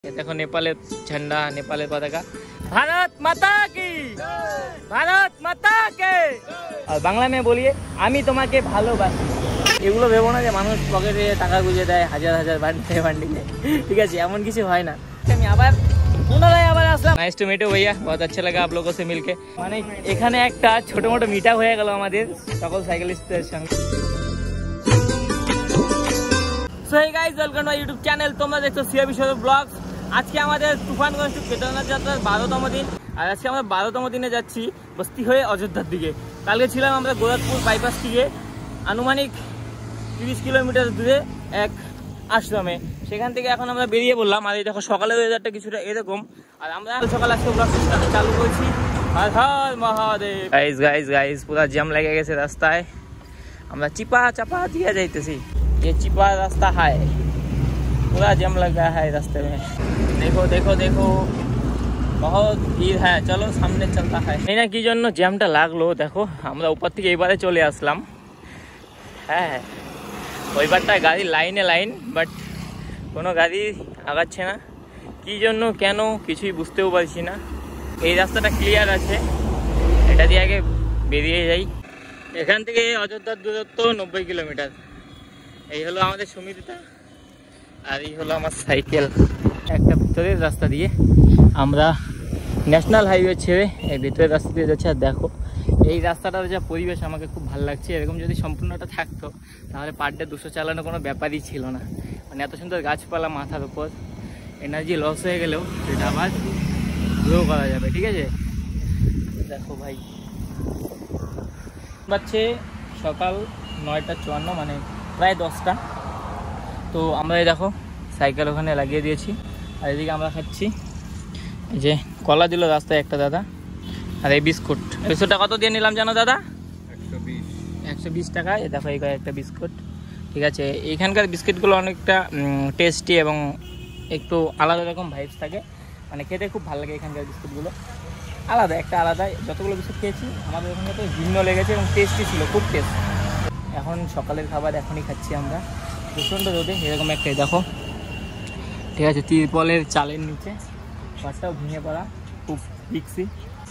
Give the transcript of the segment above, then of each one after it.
देखो नेपालेर झंडा नेपालेर पताका भारत माता की भारत माता के और बांगला में बोलिए आमी तुम्हें भालोबासी এগুলো ভেবো না যে মানুষ পকেটে টাকা গুঁজে দেয় হাজার হাজার বান্ডিলে বান্ডিলে ঠিক আছে এমন কিছু হয় না আমি আবার পুনরায় আবার আসলাম নাইস টু মিট ইউ ভাইয়া बहुत अच्छा लगा आप लोगों से मिलके মানে এখানে একটা ছোট মোটো মিটআপ হয়ে গেল আমাদের সকল সাইকেলিস্টদের সঙ্গে so hey guys welcome to YouTube channel তোমরা দেখছো সিআরবি শো ব্লগস আজকে আমাদের তুফানগঞ্জ টু কেদারনাথ যাত্রার 12তম দিন আর আজকে আমরা 12তম দিনে যাচ্ছি বস্তি হয়ে অযোধ্যার দিকে কালকে ছিলাম আমরা গোরখপুর বাইপাস থেকে আনুমানিক 30 কিলোমিটার দূরে এক আশ্রমে সেখান থেকে এখন আমরা বেরিয়ে পড়লাম আর এই দেখো সকালের ওয়েদারটা কিছুটা এরকম আর আমরা সকাল আজকে ব্লগ চালু করেছি Har Har Mahadev guys guys guys পুরো জ্যাম লেগে গেছে রাস্তায় আমরা চিপা চাপা দিয়ে যাইতেছি ये चिपा रास्ता है पूरा जम लगा है रास्ते में देखो देखो देखो बहुत भीड़ है चलो सामने चलता है এই না কি জন্য জ্যামটা লাগলো দেখো আমরা উপর থেকে এবারে চলে আসলাম হ্যাঁ ওইবারটা গাড়ি লাইনে লাইন বাট কোনো গাড়ি আগাচ্ছে না কি জন্য কেন কিছুই বুঝতেও পারছি না এই রাস্তাটা ক্লিয়ার আছে এটা দিয়ে আগে বেরিয়ে যাই এখান থেকে অযোধ্যার দূরত্ব 90 কিলোমিটার এই হলো আমাদের সমিতিটা আর এই হলো আমার সাইকেল একটা ভিতরের রাস্তা দিয়ে আমরা ন্যাশনাল হাইওয়ে ছেড়ে এই ভিতরের রাস্তা দিয়ে যাচ্ছি আর দেখো এই রাস্তাটার যা পরিবেশ আমাকে খুব ভালো লাগছে এরকম যদি সম্পূর্ণটা থাকতো তাহলে পার ডে 200 চালানো কোনো ব্যাপারই ছিল না মানে এত সুন্দর গাছপালা মাথার উপর এনার্জি লস হয়ে গেলেও সেটা আবার গ্রো করা যাবে ঠিক আছে দেখো ভাই বাচ্চে সকাল 9:54 মানে প্রায় 10টা তো আমরা দেখো সাইকেল ওখানে লাগিয়ে দিয়েছি আর এদিকে আমরা খাচ্ছি যে কলা দিল রাস্তায় একটা দাদা আর এই বিস্কুট 100 টাকা কত দিয়ে নিলাম জানো দাদা 120 টাকা এ দেখো এই একটা বিস্কুট ঠিক আছে এইখানকার বিস্কুটগুলো অনেকটা টেস্টি এবং একটু আলাদা রকম ভাইবস থাকে মানে খেতে খুব ভালো লাগে এখানকার বিস্কুটগুলো আলাদা একটা আলাদা যতগুলো বিস্কুট খেয়েছি আমাদের ওখানে তো ভিন্ন লেগেছে এবং টেস্টি ছিল খুব টেস্ট এখন সকালের খাবার এখনই খাচ্ছি আমরা প্রচণ্ড রোদে এরকম একটাই দেখো ঠিক আছে তিরপলের চালের নিচে ঘরটাও ভেঙে পড়া খুব রিক্সি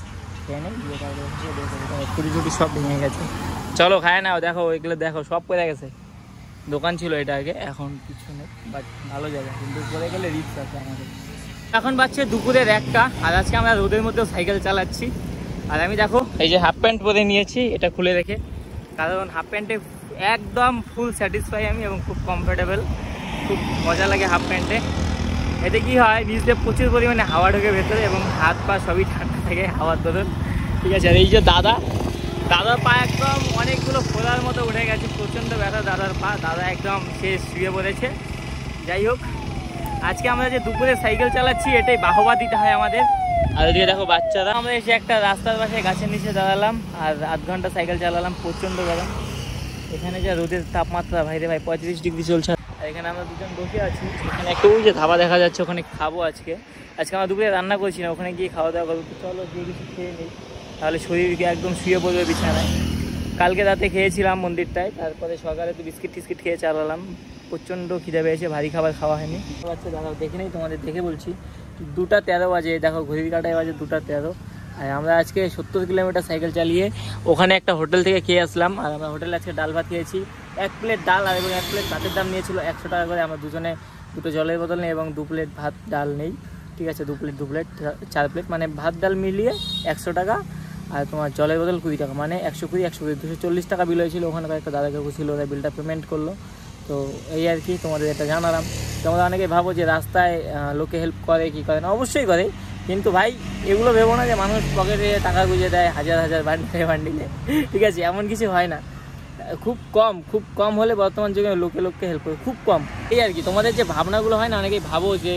ছুটি ছুটি সব ভেঙে গেছে চলো খায় নাও দেখো ওইগুলো দেখো সব পড়ে গেছে দোকান ছিল এটা আগে এখন কিছু নেই বাট ভালো জায়গা কিন্তু পরে গেলে রিক্স আছে আমাদের এখন বাচ্চা দুপুরের 1টা আর আজকে আমরা রোদের মধ্যেও সাইকেল চালাচ্ছি আর আমি দেখো এই যে হাফ প্যান্ট পরে নিয়েছি এটা খুলে রেখে কারণ হাফ প্যান্টে একদম ফুল স্যাটিসফাই আমি এবং খুব কমফোর্টেবল খুব মজা লাগে হাফ প্যান্টে এতে কি হয় ভিজতে প্রচুর পরিমাণে হাওয়া ঢোকে ভেতরে এবং হাত পা সবই ঠান্ডা থাকে হাওয়ার দরুন ঠিক আছে আর এই যে দাদার পা একদম অনেকগুলো ফোলার মতো উঠে গেছে প্রচণ্ড ব্যথা দাদার পা দাদা একদম সে শুয়ে পড়েছে যাই হোক আজকে আমরা যে দুপুরে সাইকেল চালাচ্ছি এটাই বাহবা দিতে হয় আমাদের আর ওদিকে দেখো বাচ্চারা আমরা এসে একটা রাস্তার পাশে গাছের নিচে দাঁড়ালাম আর আধ ঘন্টা সাইকেল চালালাম প্রচণ্ড গরম এখানে যা রোদের তাপমাত্রা ভাইরে ভাই 35 ডিগ্রি চলছে আর এখানে আমরা দুজন বসে আছি এখানে একটু ওই যে ধাবা দেখা যাচ্ছে ওখানে খাবো আজকে আমরা দুপুরে রান্না করছি না ওখানে গিয়ে খাওয়া দাওয়া করবো চলো গিয়ে কিছু খেয়ে নিই তাহলে শরীরকে একদম শুয়ে পড়বে বিছানায় কালকে রাতে খেয়েছিলাম মন্দিরটায় তারপরে সকালে তো বিস্কিট টিস্কিট খেয়ে চালালাম প্রচণ্ড খিদে পেয়েছে ভারী খাবার খাওয়া হয়নি আচ্ছা দাঁড়াও দেখে নেই তোমাদের দেখে বলছি 2:13 বাজে দেখো ঘড়ির কাঁটায় বাজে 2:13 আর আমরা আজকে 70 কিলোমিটার সাইকেল চালিয়ে ওখানে একটা হোটেল থেকে খেয়ে আসলাম আর আমরা হোটেলে আজকে ডাল ভাত খেয়েছি 1 প্লেট ডাল আর এবং 1 প্লেট ভাতের দাম নিয়েছিল 100 টাকা করে আমরা দুজনে 2টো জলের বোতল নেই এবং 2 প্লেট ভাত ডাল নেই ঠিক আছে 2 প্লেট 4 প্লেট মানে ভাত ডাল মিলিয়ে 100 টাকা আর তোমার জলের বোতল 20 টাকা মানে 120 240 টাকা বিল হয়েছিল ওখানকার একটা দাদা কাকু ছিল ওরা বিলটা পেমেন্ট করলো তো এই আর কি তোমাদের এটা জানালাম তোমরা অনেকে ভাবো যে রাস্তায় লোকে হেল্প করে কি করে না অবশ্যই করে কিন্তু ভাই এগুলো ভেবো না যে মানুষ পকেটে টাকা গুঁজে দেয় হাজার হাজার বান্ডিলে ঠিক আছে এমন কিছু হয় না খুব কম হলে বর্তমান যুগে লোকে হেল্প করে খুব কম এই আর কি তোমাদের যে ভাবনাগুলো হয় না অনেকেই ভাবো যে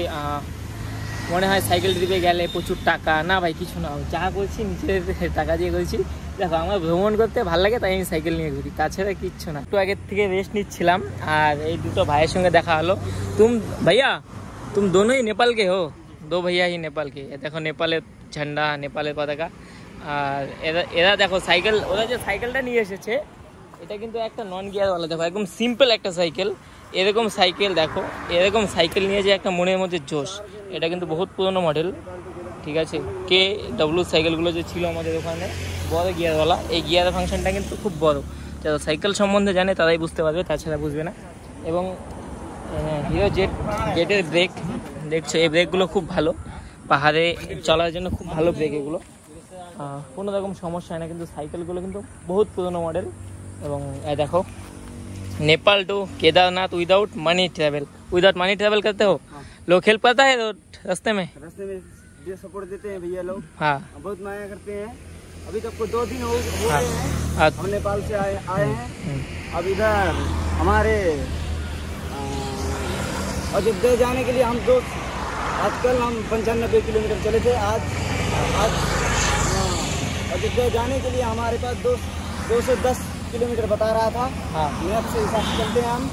মনে হয় সাইকেল ট্রিপে গেলে প্রচুর টাকা না ভাই কিছু না যা করছি নিজের টাকা দিয়ে করছি দেখো আমার ভ্রমণ করতে ভালো লাগে তাই আমি সাইকেল নিয়ে ঘুরি তাছাড়া কিচ্ছু না একটু আগের থেকে রেস্ট নিচ্ছিলাম আর এই দুটো ভাইয়ের সঙ্গে দেখা হলো भैया तुम दोनों ही नेपाल के हो 2 भैया ही नेपाल के देखो नेपालेर झंडा नेपालेर पताका আর এরা দেখো সাইকেল ওরা যে সাইকেলটা নিয়ে এসেছে এটা কিন্তু একটা নন গিয়ারওয়ালা দেখো একদম সিম্পল একটা সাইকেল এরকম সাইকেল দেখো এরকম সাইকেল নিয়ে যে একটা মনের মধ্যে জোশ এটা কিন্তু বহুত পুরনো মডেল, ঠিক আছে। KW সাইকেলগুলো যে ছিল আমাদের ওখানে বড় গিয়ারওয়ালা, এই গিয়ারের ফাংশনটা কিন্তু খুব বড়। যারা সাইকেল সম্বন্ধে জানে তারাই বুঝতে পারবে, তাছাড়া বুঝবে না। এবং হিরো জেটের ব্রেক দেখছো, এই ব্রেকগুলো খুব ভালো, পাহাড়ে চলার জন্য খুব ভালো ব্রেক এগুলো, কোনো রকম সমস্যা হয় না। কিন্তু সাইকেলগুলো কিন্তু বহুত পুরনো মডেল। এবং দেখো, Nepal to Kedarnath without money travel करते हो? लोग हेल्प करता है रास्ते में जो सपोर्ट देते हैं भैया लोग, हाँ बहुत माया करते हैं। अभी तक को 2 दिन हो गए हैं हम नेपाल से आए हैं। अब इधर हमारे अयोध्या जाने के लिए हम आजकल हम 95 किलोमीटर चले थे। आज अयोध्या जाने के लिए हमारे पास 210 किलोमीटर बता रहा था। हाँ, मैप से हिसाब से चलते हैं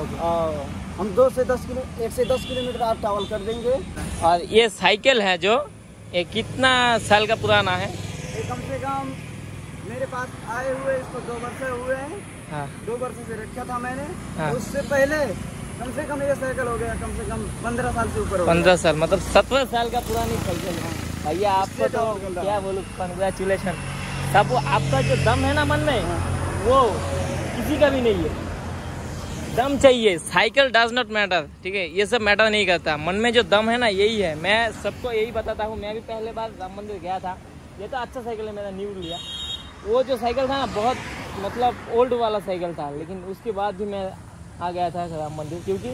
हम 1 से 10 किलोमीटर आप ट्रैवल कर देंगे। और ये साइकिल है जो ये कितना साल का पुराना है? ये कम से कम मेरे पास आए हुए इसको 2 वर्ष हुए हैं। हाँ, 2 वर्ष से रखा था मैंने। हाँ, उससे पहले कम से कम ये साइकिल हो गया कम से कम 15 साल से ऊपर। 15 साल मतलब 17 साल का पुरानी साइकिल है भैया। आपको तो क्या बोलूं, कंग्रेचुलेशन। सब आपका जो दम है ना मन में, वो किसी का भी नहीं है। दम चाहिए, साइकिल डज नॉट मैटर, ठीक है, ये सब मैटर नहीं करता। मन में जो दम है ना, यही है। मैं सबको यही बताता हूँ। मैं भी पहले बार राम मंदिर गया था, ये तो अच्छा साइकिल है, मेरा न्यू लिया। वो जो साइकिल था ना, बहुत मतलब ओल्ड वाला साइकिल था, लेकिन उसके बाद भी मैं आ गया था राम मंदिर, क्योंकि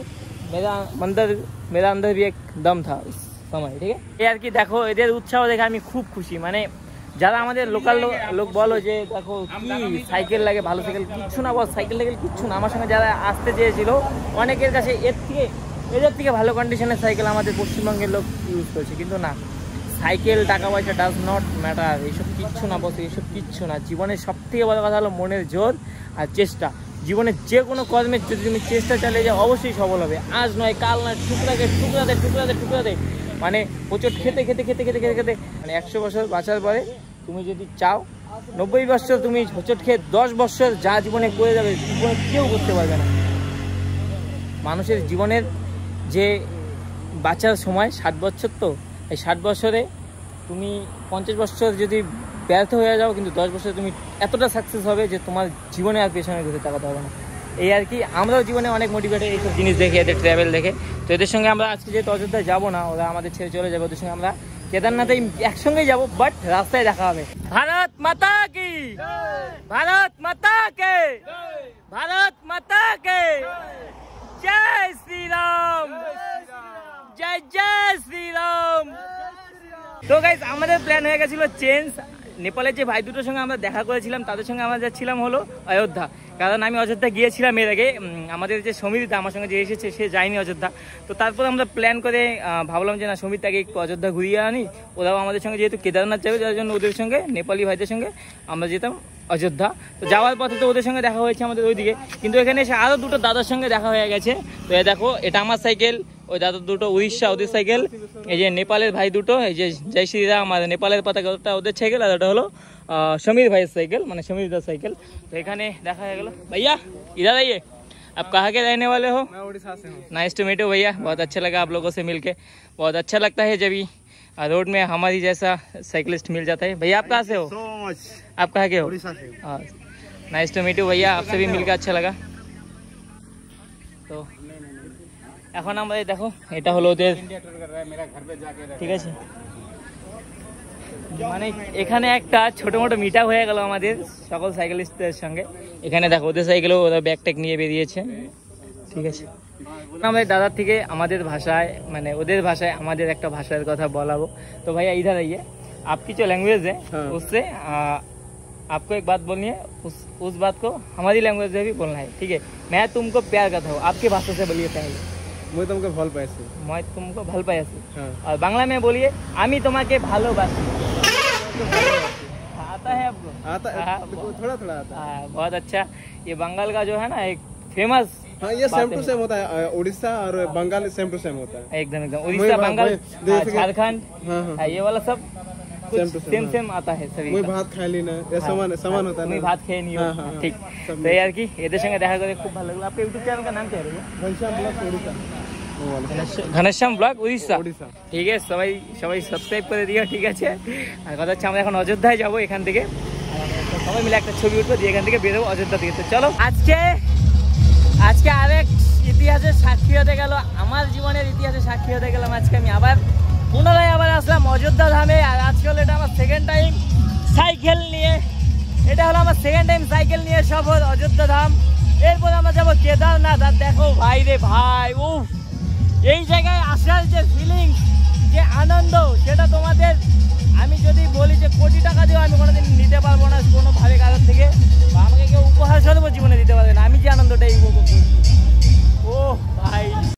मेरा अंदर भी एक दम था उस समय, ठीक है। यार कि देखो এদের উৎসাহ দেখে আমি খুব খুশি। মানে যারা আমাদের লোকাল লোক বলো যে দেখো কি সাইকেল লাগে, ভালো সাইকেল কিচ্ছু না, বল সাইকেল কিচ্ছু না। আমার সঙ্গে যারা আসতে চেয়েছিল, অনেকের কাছে এদের থেকে ভালো কন্ডিশনের সাইকেল আমাদের পশ্চিমবঙ্গের লোক ইউজ করছে, কিন্তু না, সাইকেল টাকা পয়সা ডাজ নট ম্যাটার, এইসব কিচ্ছু না বস, এইসব কিচ্ছু না। জীবনের সব থেকে বড় কথা হলো মনের জোর আর চেষ্টা। জীবনের যে কোনো কর্মের যদি তুমি চেষ্টা চালিয়ে যাও, অবশ্যই সফল হবে। আজ নয় কাল নয়, টুকরাতে মানে হোঁচট খেতে মানে 100 বছর বাঁচার পরে তুমি যদি চাও 90 বছর তুমি হোঁচট খেয়ে 10 বছর যা জীবনে করে যাবে, জীবনে কেউ করতে পারবে না। মানুষের জীবনের যে বাঁচার সময় 60 বছর, তো এই 60 বছরে তুমি 50 বছর যদি ব্যর্থ হয়ে যাও, কিন্তু 10 বছরে তুমি এতটা সাকসেস হবে যে তোমার জীবনে আর পেছনে ঘুরে তাকাতে হবে না। এই আর কি, আমরাও জীবনে অনেক মোটিভেটেড এইসব জিনিস দেখে, এদের ট্রাভেল দেখে। তো এদের সঙ্গে আমরা আজকে যেহেতু অযোধ্যায় যাবো না, ওরা আমাদের ছেড়ে চলে যাবে, ওদের সঙ্গে আমরা কেদারনাথে একসঙ্গেই যাবো, বাট রাস্তায় দেখা হবে। ভারত মাতা কি, ভারত মাতা কে, ভারত মাতা কে, জয় শ্রীরাম, জয় জয় শ্রীরাম। তো গাইস, আমাদের প্ল্যান হয়ে গেছিল চেঞ্জ। নেপালের যে ভাই দুটোর সঙ্গে আমরা দেখা করেছিলাম, তাদের সঙ্গে আমরা যাচ্ছিলাম হলো অযোধ্যা। কারণ আমি অযোধ্যা গিয়েছিলাম এর আগে, আমাদের যে সমীরদা আমার সঙ্গে যে এসেছে সে যায়নি অযোধ্যা। তো তারপর আমরা প্ল্যান করে ভাবলাম যে না, সমীরটাকে একটু অযোধ্যা ঘুরিয়ে আনি। ওরাও আমাদের সঙ্গে যেহেতু কেদারনাথ যাবে, যার জন্য ওদের সঙ্গে নেপালি ভাইদের সঙ্গে আমরা যেতাম অযোধ্যা। তো যাওয়ার পথে তো ওদের সঙ্গে দেখা হয়েছে আমাদের ওইদিকে, কিন্তু এখানে এসে আরও দুটো দাদার সঙ্গে দেখা হয়ে গেছে। তো দেখো, এটা আমার সাইকেল, ওই দাদা দুটো উড়িষ্যা ওদের সাইকেল, এই যে নেপালের ভাই দুটো, এই যে জয় শ্রীরাম আর নেপালের পতাকা ওটা ওদের সাইকেল, আর ওটা হলো समीर भाई साइकिल, मैंने समीर दा साइकिल। तो एखाने देखा गया। भैया इधर आइए, आप कहाँ के रहने वाले हो? मैं उड़ीसा से हूँ। नाइस टू मीट यू भैया, बहुत अच्छा लगा आप लोगों से मिलके। बहुत अच्छा लगता है जब रोड में हमारी जैसा साइकिलिस्ट मिल जाता है। भैया आप कहाँ से हो? So much. आप कहाँ के हो? उड़ीसा से। हाँ, नाइस टू मीट यू भैया, आपसे भी मिलकर अच्छा लगा। तो এখন আমরা দেখো, এটা হলো ওদের, ঠিক আছে, মানে এখানে একটা ছোট মোটো মিট আপ হয়ে গেল আমাদের সকল সাইকেলিস্টদের সঙ্গে। এখানে দেখো ওদের সাইকেলেও ওরা ব্যাগ ট্যাগ নিয়ে বেরিয়েছে, ঠিক আছে। আমাদের দাদার থেকে আমাদের ভাষায়, মানে ওদের ভাষায় আমাদের একটা ভাষার কথা বলাবো। তো ভাইয়া इधर आइए, आपकी जो लैंग्वेज है उससे आपको एक बात बोलनी है, उस बात को हमारी लैंग्वेज में भी बोलना है, ठीक है। मैं तुमको प्यार करता हूँ, आपकी भाषा से बोलिए पहले। मैं तुमको ভাল পাইছি, मैं तुमको ভাল पाइছি। और बांग्ला में बोलिए, आमी तुम्हाके भालोबासी। आता है आपको? आता है, थोड़ा थोड़ा आता है। बहुत अच्छा। ये बंगाल का जो है ना एक फेमस, हाँ, ये सेम टू सेम होता है, उड़ीसा और बंगाल सेम टू सेम होता है। एकदम उड़ीसा, बंगाल, झारखंड, ये वाला सब सेम आता है सभी। मैं भात खाई ली ना, ये समान होता है ना। मैं भात खाई नहीं हो, ठीक। तो यार की এদের সঙ্গে দেখা করে খুব ভালো লাগলো। आपके यूट्यूब चैनल का नाम क्या है? घनश्याम ब्लॉग्स उड़ीसा। ঘনশ্যাম ব্লগ উড়িষ্যা। उड़ीसा। ঠিক আছে, সবাই সবাই সাবস্ক্রাইব করে দিও, ঠিক আছে। আর কথা হচ্ছে আমরা এখন অযোধ্যায় যাবো এখান থেকে, সবাই মিলে একটা ছবি উঠবো দিয়ে এখান থেকে বেরোবো অযোধ্যা থেকে। তো চলো, আজকে আরেক ইতিহাসের সাক্ষী হতে গেল, আমার জীবনের ইতিহাসের সাক্ষী হতে গেলাম। আজকে আমি পুনরায় আসলাম অযোধ্যা ধামে। আর আজকে হলো এটা আমার সেকেন্ড টাইম সাইকেল নিয়ে, এটা হলো আমার সেকেন্ড টাইম সাইকেল নিয়ে সফর অযোধ্যা ধাম। এরপর আমরা যাবো কেদারনাথ। আর দেখো ভাই রে ভাই, এই জায়গায় আসার যে ফিলিংস, যে আনন্দ, সেটা তোমাদের আমি যদি বলি যে কোটি টাকা দিয়েও আমি কোনোদিন নিতে পারবো না কোনোভাবে কারোর থেকে, বা আমাকে কেউ উপহার স্বরূপ জীবনে দিতে পারবে না। আমি যে আনন্দটা এই উপভোগ করছি, ও ভাই।